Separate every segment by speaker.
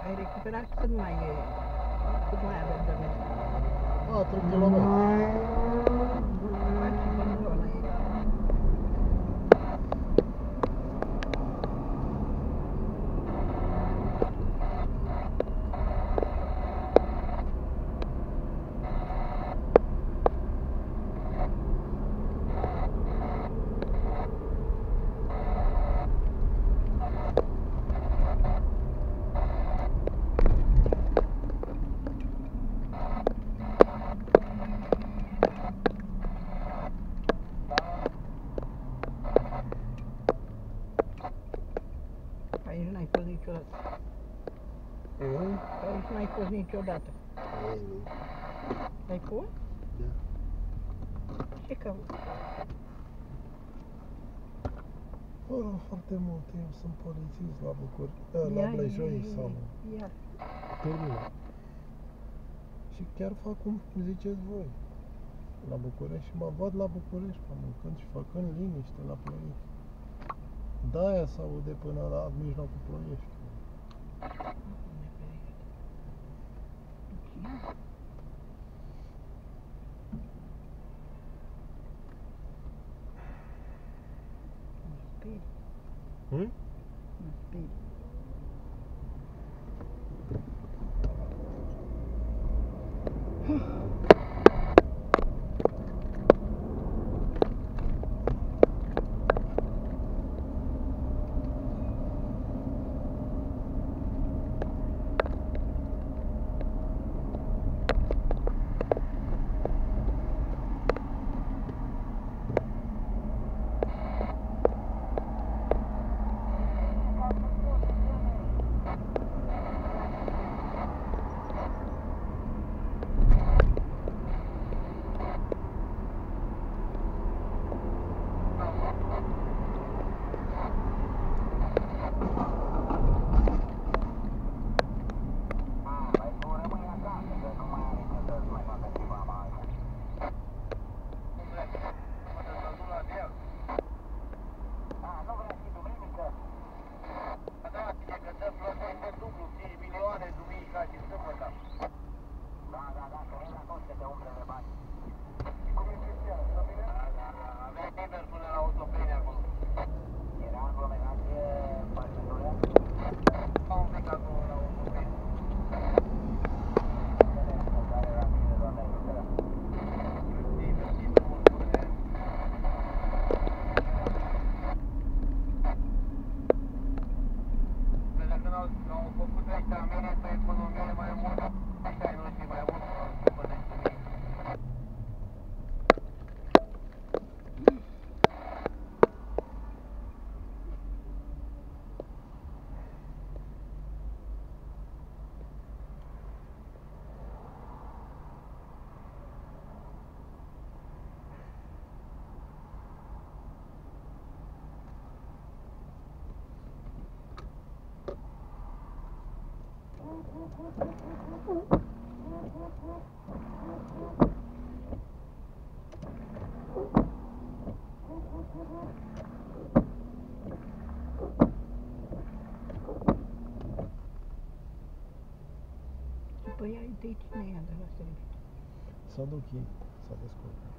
Speaker 1: ai recuperat cât mai avem de mers?
Speaker 2: 4 km.
Speaker 1: Faci și până zona ei. Aici n-ai fost niciodată. Aici n-ai fost niciodată.
Speaker 2: Ei, nu.
Speaker 1: Ai fost?
Speaker 2: Da.
Speaker 1: Ce cauți?
Speaker 2: Foarte mult timp sunt polițist la București, la Blejoi sau
Speaker 1: Ia.
Speaker 2: termină. Și chiar fac cum ziceți voi. La București și mă văd la București, mâncând și făcând liniște la Ploiești. De-aia se aude până la mijlocul Ploiești.
Speaker 1: Mă
Speaker 2: Hmm?
Speaker 1: speri. Păi ai de cine ia de la serviciu?
Speaker 2: Să duc ei, să descurcă.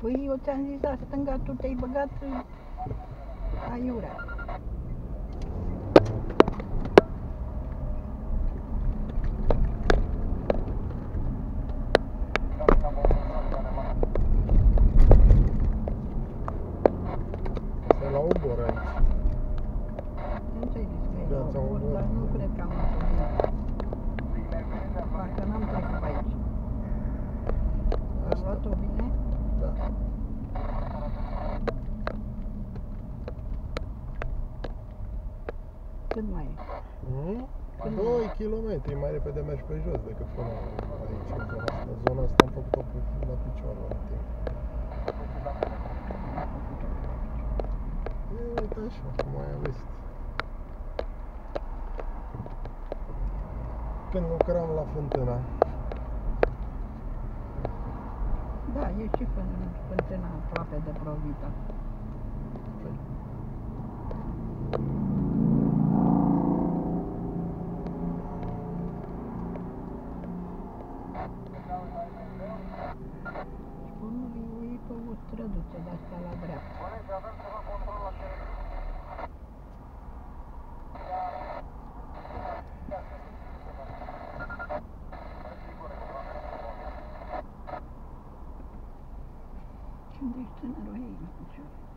Speaker 1: Păi eu ți-am zis la stânga, tu te-ai băgat aiurea.
Speaker 2: Asta e la Obor aici.
Speaker 1: Nu ți-ai zis că e
Speaker 2: Piața
Speaker 1: la Obor,
Speaker 2: Obor.
Speaker 1: dar nu cred că am luat-o bine. Parcă n-am trecut pe aici. Am
Speaker 2: Asta.
Speaker 1: luat-o bine?
Speaker 2: Da.
Speaker 1: Cât mai e?
Speaker 2: 2 km mai repede mergi pe jos decât până aici, în zona asta. Zona asta am făcut-o la picioare la timp. E, uite așa, cum ai văzut. Când lucram la fântâna.
Speaker 1: Da, e și fântâna aproape de Provita. Unul e pe o străduță de-asta la dreapta. Și unde ești tânărul ei?